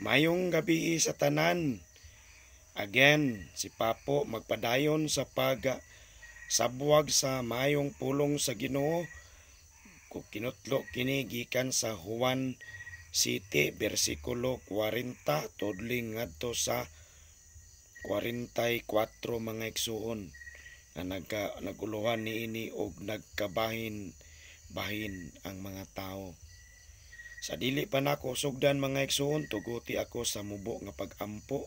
Mayong gabi sa tanan. Again, si Papo magpadayon sa sabwag sa mayong pulong sa Ginoo. Kung kinutlo kini gikan sa Juan City versikulo 40 tudling ngadto sa 44 mga igsuon nga naguluhan niini og nagkabahin ang mga tao. Sa dili pa nako sugdan mga igsuon, tuguti ako sa mubo nga pag-ampo.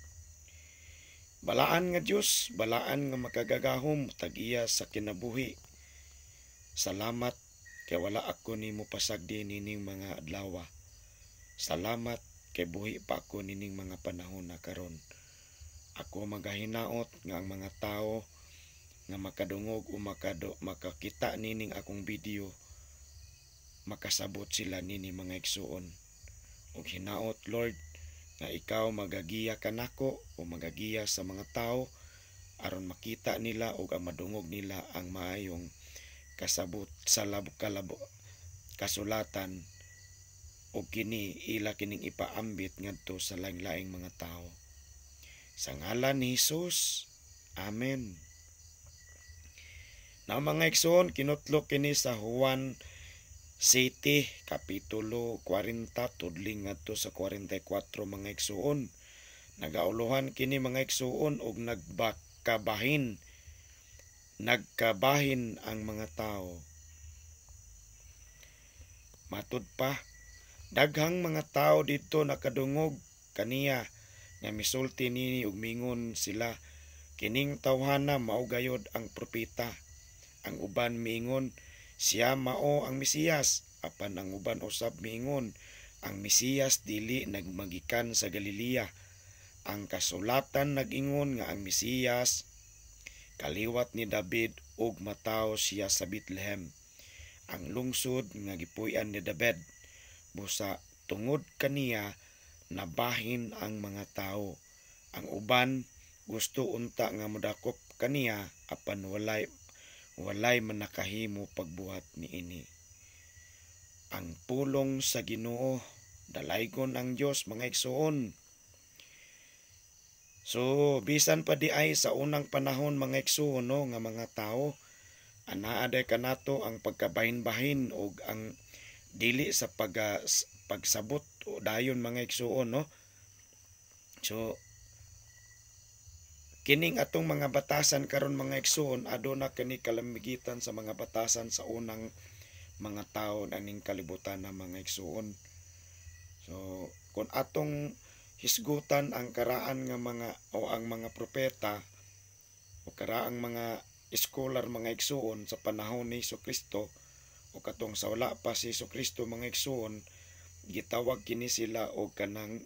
Balaan nga Dios, balaan nga makagagahom tag-iya sa kinabuhi. Salamat kay wala ako nimo pasagdi nining mga adlaw. Salamat kay buhi pa ako nining mga panahon na karon. Ako magahinaot nga ang mga tao nga makadungog o makakita nining akong video, makasabot sila nini mga igsuon. Ug hinaot Lord nga ikaw magagiya kanako o magagiya sa mga tao aron makita nila ug ang madungog nila ang maayong kasabot sa kasulatan o kini ila kining ipaambit ngadto sa laing-laing mga tao. Sa ngalan ni Jesus, Amen. Na mga igsoon, kinutlo kini sa Juan City, Kapitulo 40, tudling ngadto sa 44 mga igsoon. Nagauluhan kini mga igsoon og nagkabahin ang mga tao. Matud pa, daghang mga tao dito nakadungog kaniya nga misulti nini ug mingon sila kining tawhana mao gayod ang propeta. Ang uban miingon siya mao ang Mesiyas, apan ang uban usab miingon ang Mesiyas dili nagmagikan sa Galilea. Ang kasulatan nag-ingon nga ang Mesiyas kaliwat ni David ug matawo siya sa Bethlehem, ang lungsod nga gipuy-an ni David. Busa tungod kaniya nabahin ang mga tao. Ang uban gusto unta nga modakop kaniya apan walay man nakahimo pagbuhat niini. Ang pulong sa Ginoo, dalaygon ang Dios mga igsoon. So bisan pa di ay sa unang panahon mga igsoon no, nga mga tao anaa day kanato ang pagkabahin-bahin ug ang dili sa pagsabot o dayon mga igsoon no. So kining atong mga batasan karon mga igsoon aduna kini kalamigitan sa mga batasan sa unang mga tao aning kalibutan na mga igsoon. So kung atong hisgutan ang karaan nga ang mga propeta o karaang mga scholar mga igsoon sa panahon ni Jesucristo o katong sa wala pa si Jesucristo mga igsoon, gitawag kini sila og kanang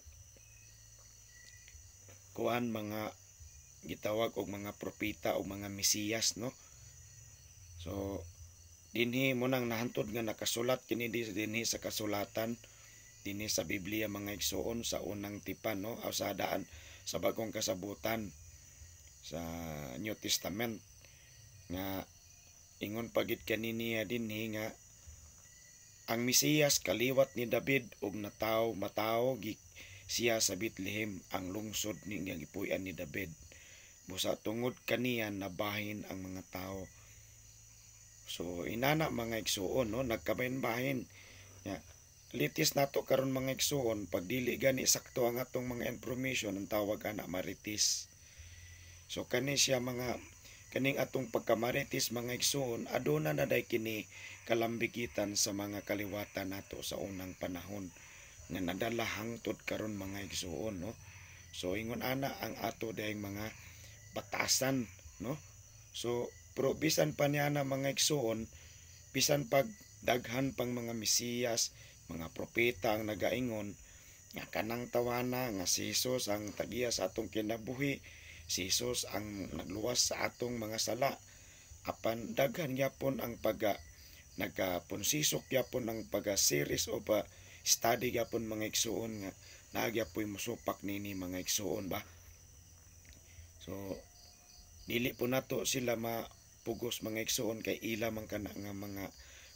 gitawag og mga propeta o mga Mesiyas no. So dinhi mo nang nahantod nga nakasulat kini dinhi sa kasulatan dinhi sa Biblia mga igsoon sa unang tipan no, o sa daan sa bagong kasabutan sa New Testament nga ingon pagit kaniniya dinhi nga ang Mesiyas kaliwat ni David ug matawo siya sa Bethlehem, ang lungsod ni nga gipuy-an ni David. Busa tungod kaniya nabahin ang mga tao. So inana mga igsoon no, nagkabahin-bahin. Litis nato karon mga igsoon pag dili gani sakto ang atong mga information ang tawag ana maritis. So kaning atong pagkamaritis mga igsoon aduna na day kini kalambigitan sa mga kaliwatan nato sa unang panahon nga nadala hangtod karon mga igsoon no. So ingon ana ang ato dayang mga batasan no. So pero bisan pa niya na mga igsoon, bisan pag daghan pang mga Mesiyas, mga propeta ang nagaingon nga kanang tawana nga si Jesus ang tagiya sa atong kinabuhi, si Jesus ang nagluwas sa atong mga sala, apan daghan gyapon ang nagkapunsisok gyapon ang series o study gyapon mga igsoon nga nagyapoy musupak nini mga igsoon ba. So dili po nato sila mapugos mga igsoon kay ila man kana nga mga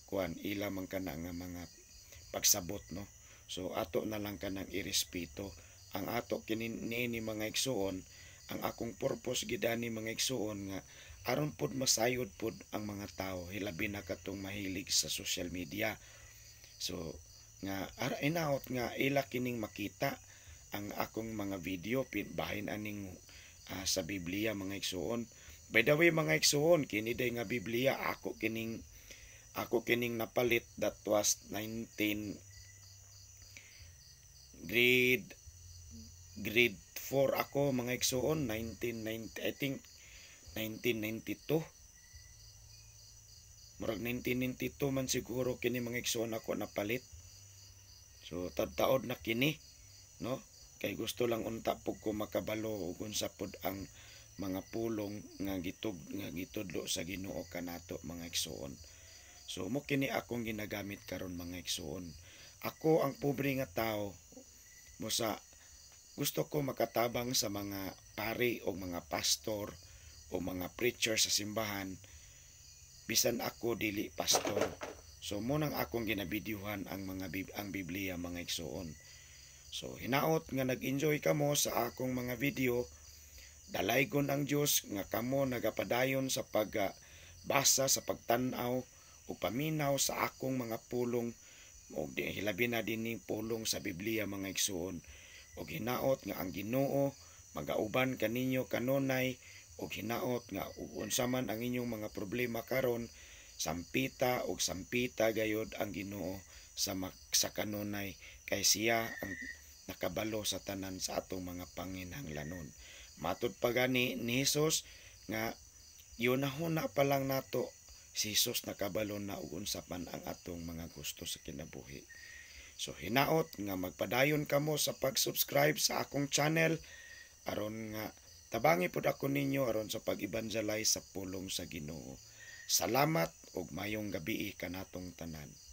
pagsabot no. So ato na lang kanang irespeto ang ato kini niini mga igsuon, ang akong purpose gidani mga igsuon nga aron pod masayod pod ang mga tao hilabi na katong mahilig sa social media. So nga inaot nga ila kining makita ang akong mga video bahin aning sa Biblia mga igsuon. By the way mga igsuon, kini day nga Biblia ako kining napalit. That was 19 grade 4 ako mga igsuon, 1990, I think 1992. Murag 1992 man siguro kini mga igsuon ako napalit. So tad-taod na kini, no? Kay gusto lang unta pug ko makabalo ug unsa pod ang mga pulong nga gitudlo sa Ginoo kanato mga igsuon. So mo kini akong ginagamit karon mga igsuon. Ako ang pobre nga tao mo sa gusto ko makatabang sa mga pari o mga pastor o mga preacher sa simbahan bisan ako dili pastor. So mo nang akong ginabidyuhan ang Biblia mga igsuon. So hinaot nga nag-enjoy kamo sa akong mga video. Dalaygon ang Dios nga kamo nagapadayon sa pagbasa, sa pagtan-aw o paminaw sa akong mga pulong o hilabi na dinhi pulong sa Biblia mga igsuon. O hinaot nga ang Ginoo magauban kaninyo kanunay o hinaot nga unsa man ang inyong mga problema karon sampita o sampita gayod ang Ginoo sa kanunay kay siya ang nakabalo sa tanan sa atong mga panginahanglanon. Matud pa gani ni Hesus nga yunahuna pa lang nato si Hesus nakabalo na ug unsa man ang atong mga gusto sa kinabuhi. So hinaot nga magpadayon kamo sa pag-subscribe sa akong channel aron nga tabangi pud ako ninyo aron sa pag-evangelize sa pulong sa Ginoo. Salamat ug mayong gabi kanatong tanan.